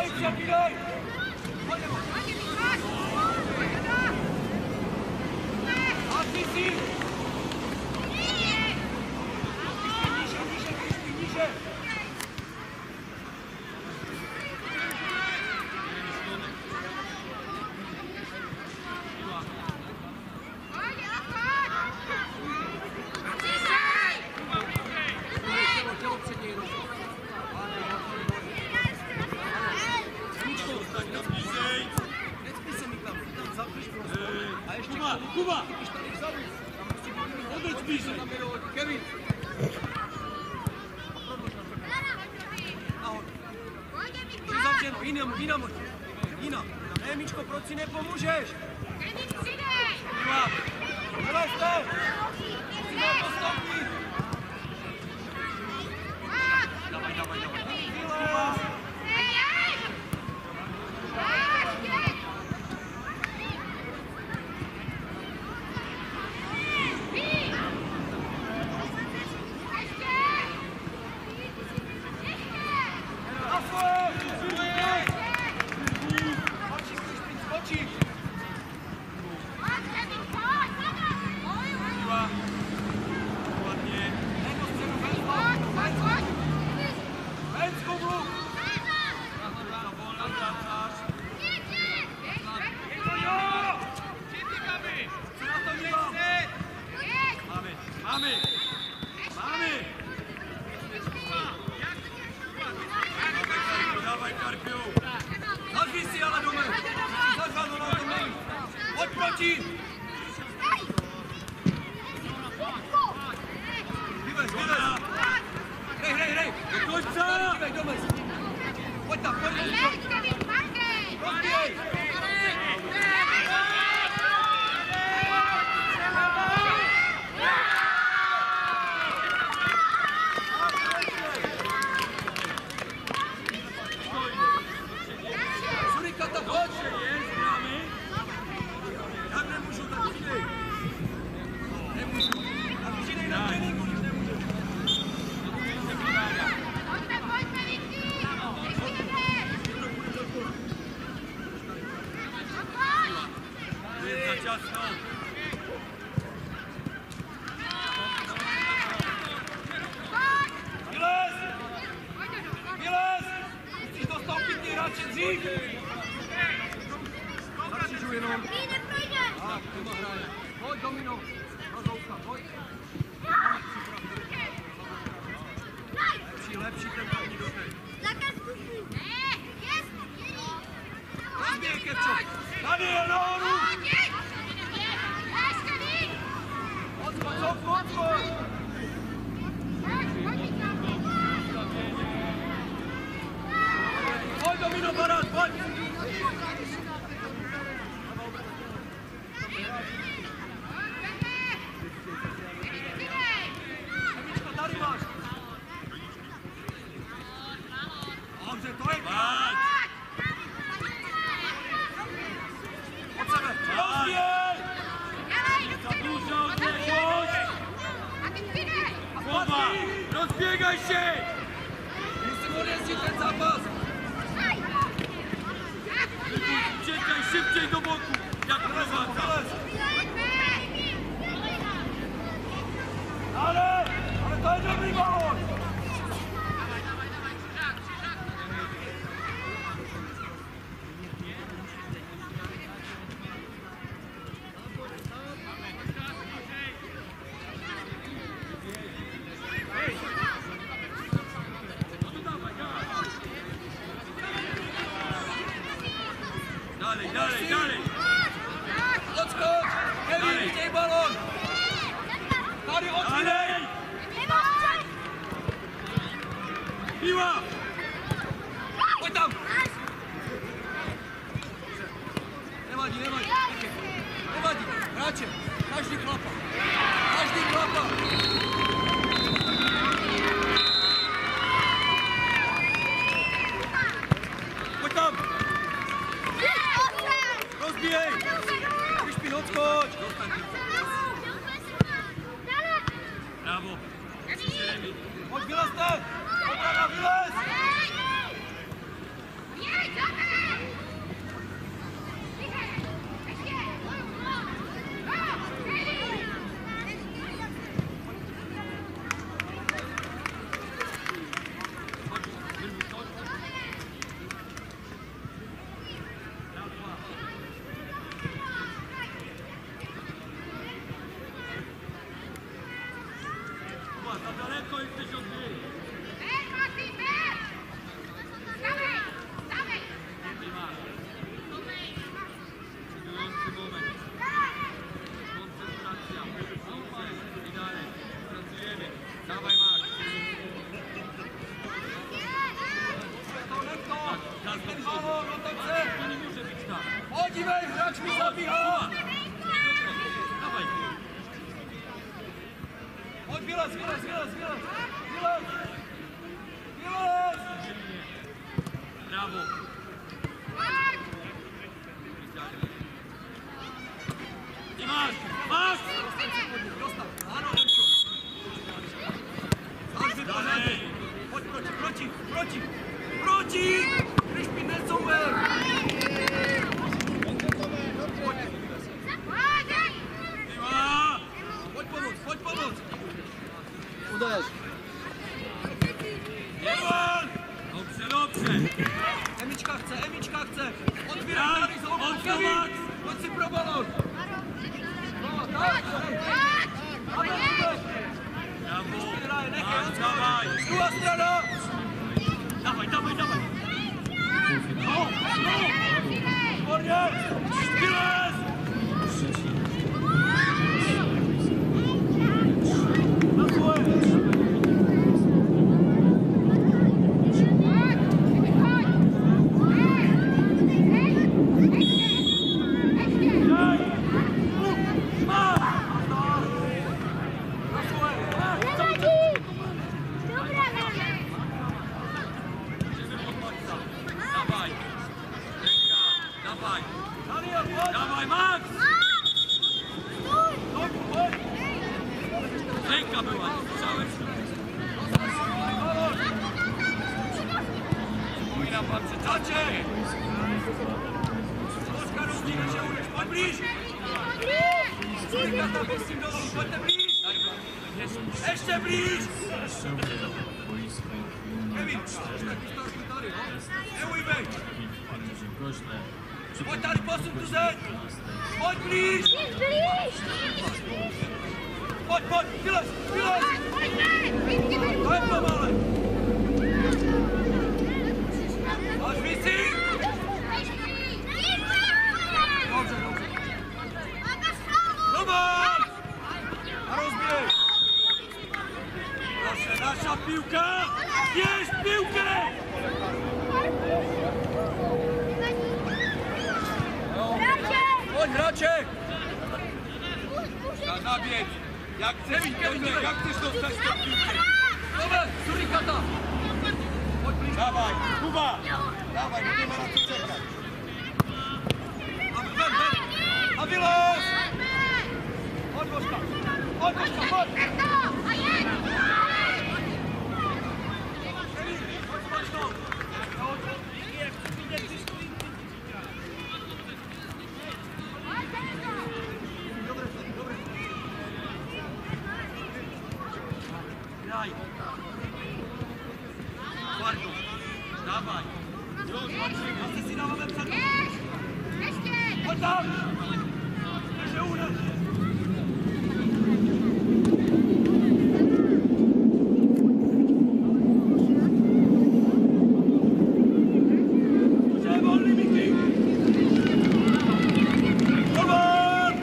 Kuba! Odrď blíže! Kevin! Zavřeno, Jina moď! Jina! Ne, Míčko, proč si nepomůžeš? Kevin, přidej! Kuba! Vylezte! Musíme postoupit! Davaj! Kuba! Rozběgaj se! Musím odjezdit ten zápas! Čekaj, šipčej do boku! Jak provázal! Ale to je dobrý balón! Dalej! Odskoč! Kevin, chtěj balón! Tady odskoč! Piva! Pojď tam! Nevadí! Nevadí! Hráče! Každý klapa! Pojď tam! Rozbíjej! Vyšpín, odskoč! Bravo! Pojď, vylezte! Obrana, vylez! Za daleko jesteś od niej. Ej, Mati, ej! Stawaj! Stawaj! Nie masz. Decydujący moment. Koncentracja. I dalej. Pracujemy. Dawaj, Max. Czas do przodu. To nie może być tak. Chodź, weź, grać mi zabicha! Dawaj. Chodź, Bilas! Brawo. I masz. Masz. Dostaw! Ano, Emciu! Chodź, Dalej. chodź, proci! Ryszpi, Nelsower! Siła. Chodź pomóc! Uderz! Ewan! Dobrze. Emiczka chce! Otwieraj, dalej, Mocno, Kevin! Max. Chodź, Cypro, balon! No, tak! Brawo. Max, Max, dawaj. Druga strona! Dawaj. No! Spornie! Bilas. Na swoje! Dawaj, Max! Ręka była, nie słyszałeś? Wspominam wam, że czacie! Oskar, rozdziela się ulic, chodź bliż! Trójka tam jest tym domu, chodź bliż! Jeszcze bliż! Kevin, Ewy, wejdź! Chodź, Tari, posuń tu zeń! Chodź bliż! Chodź, Bilas! Chodź pomalej! Chodź, Wisi! Dobrze. Zobacz! A rozbieg! Proszę, nasza piłka! Bierz piłkę! Chodź, Raczek! Nabieg! Jak chcesz dostać tę piłkę? Dobra, Surikata! Dawaj, Kuba! Dawaj, nie ma na co czekać. A Wilos! Chodź, Bożka! Chodź! Graj! Twardo! Dawaj! Już, walczymy! Asesina mamy przed... Chodź tam! Nie się uda! Wolny Miki! Robert!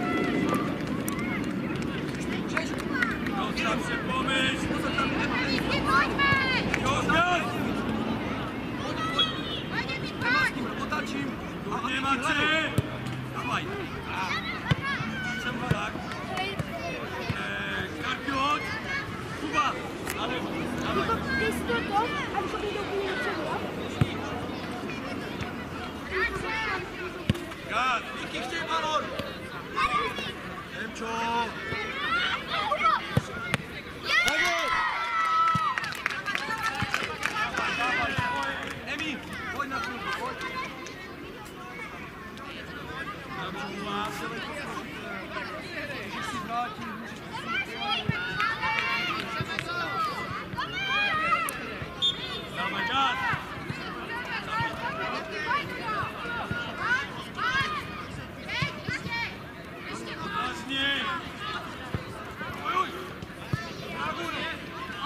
Zostaw się, pomyśl! Już, gaz! Robotacim! Nie macie! Dawaj! Czemu tak? Karpiot! Kuba! Ale... Dawaj! Gaz! Miki, chciej balon! Emcio! Emi! Chodź na piłkę, chodź! Musisz się wrócić, Dawaj, gaz! Ważniej! Na górę!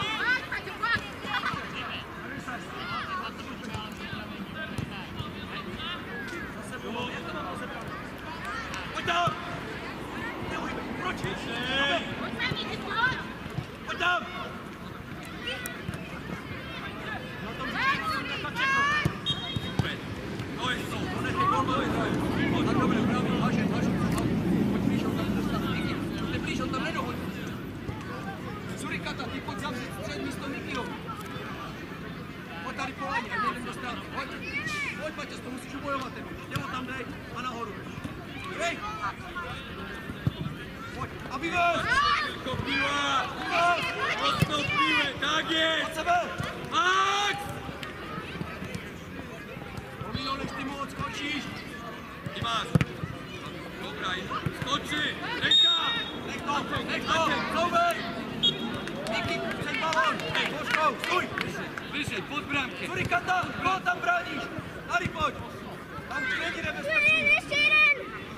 tam! To jest to! A dobra, brawo, Asiek, bliżej, tam nie dochodzi. Surikata, ty poď zavřít před místo Mikyho. Pojď tady po léně, ať nejdem do ztráty. Pojď, Matěs, to musíš ubojovat. Ty ho tam dej a nahoru. Dej! Pojď, a bývej! Odstopíme, tak je! Od sebe! Max! Pomínou, než ty mu odskočíš. Ty máš. Dobrá, skoči! Nech to! Plouvej! Miky, před balón! Hej, Božkou, stůj! Vyšel, pod brámky! Surikata, koho tam bráníš? Tady pojď! Tam není nebezpečí! Ještě jeden!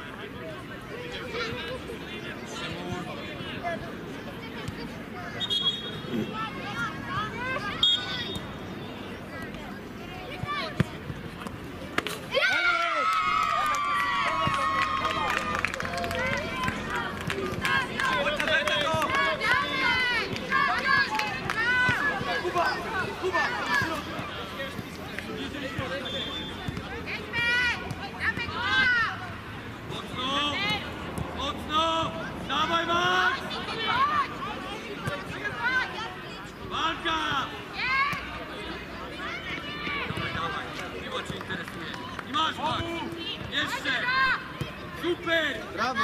Super! Brawo!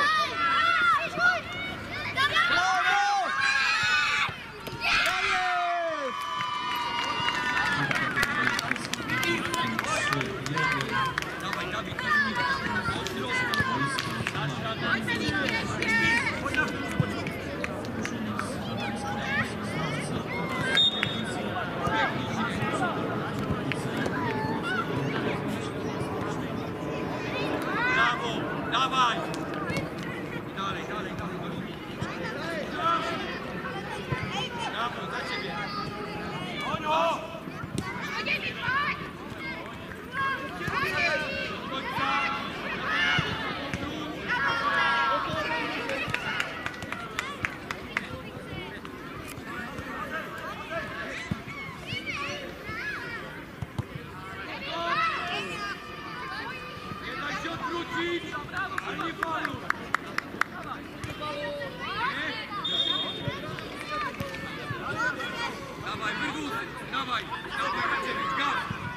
Dawaj! Dalej. Brawo, za ciebie! Onio! Nie da się odwrócić, ale nie falu! Dawaj, wygód! Dawaj na ciebie, zgad!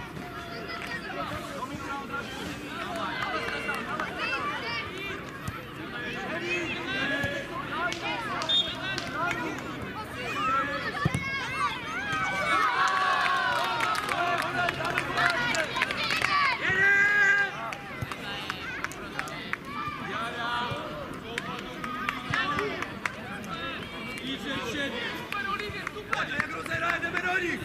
Jak rozeraj, jdeme do nich!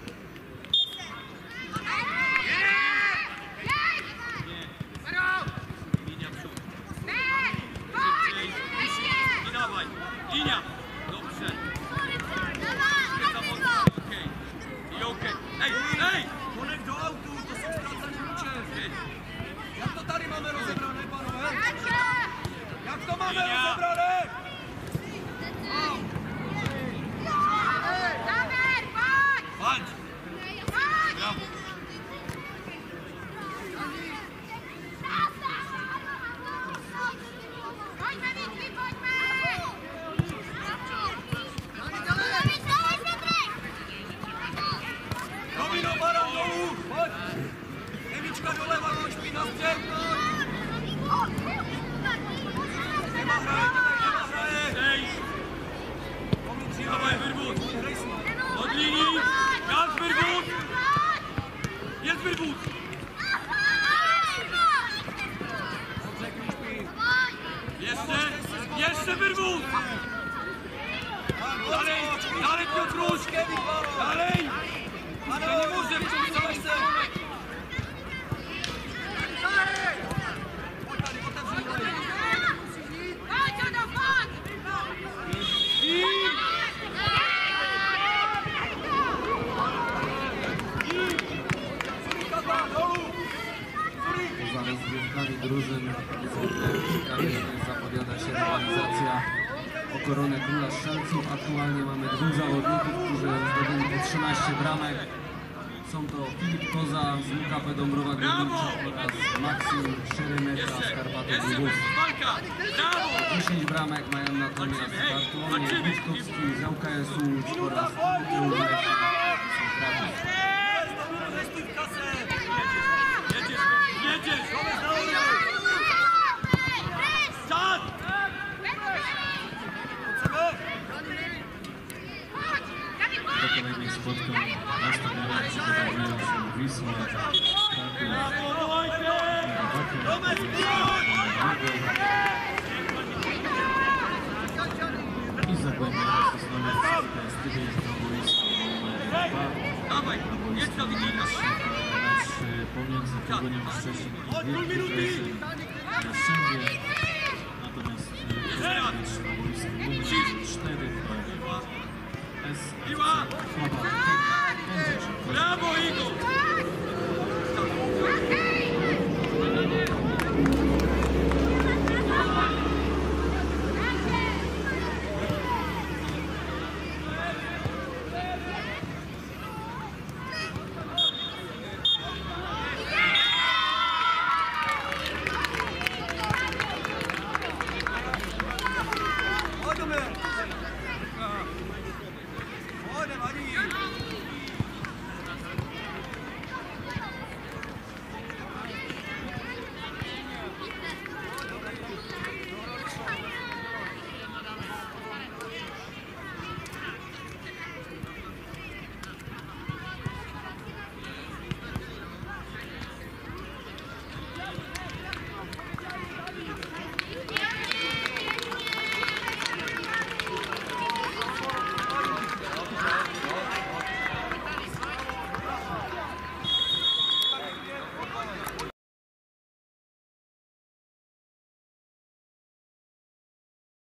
Linia przód. I dawaj. Linia. Dobrze. Okej. I okej. Ej! Konek do autu, to są stracane ludzie. Jak to tady mamy rozebrane, panowie? Jak to mamy rozebrane? Patrz! Brawo! Domino, baran dolů! Pojď! Emička doleva, nožky na střed! Nema hraje! Dej! Dawaj, Wyrwód! Od linii! Gaz, Wyrwód! Jest Wyrwód! Jeszcze Wyrwód! Dalej Piotruś! Dalej! To nie może wciągnąć se! Poza rozgrywkami drużyn niezwykle ciekawie zapowiada się rywalizacja o koronę króla strzelców. Aktualnie mamy 2 zawodników, którzy zdobyli po 13 bramek. Są to Filip Koza z WKP Dąbrowa Górnicza oraz Maksym Szeremeta z Karpatów Lwów. Walka! Brawo! 10 bramek mają natomiast Bartłomiej Witkowski z ŁKS Łódź oraz Mateusz Leszek z Kraków. Jedziesz! Jedziesz! Czas! Do kolejnych spotkań na stadionie przygotowują się Wisła, i Zagłębia Sosnowiec z tydzień do boiska numer 2. Dawaj! Jedź do Wigilna! Mecz pomiędzy Pogonią Szczecin i Wielkim Szczędzie. Natomiast mecz na boisku numer 4 to SFC Chłopak Kędzierzyn. Brawo, Igor!